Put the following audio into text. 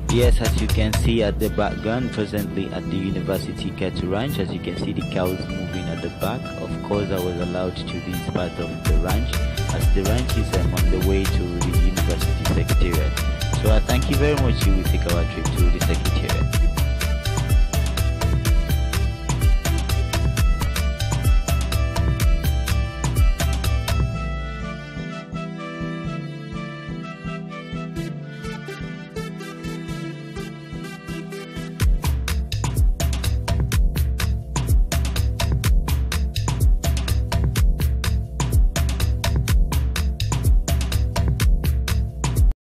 Yes, as you can see at the background, presently at the University Cattle Ranch, as you can see the cows moving at the back. Of course, I was allowed to this part of the ranch, as the ranch is on the way to the University Secretariat. So I thank you very much. You will take our trip to the Secretariat.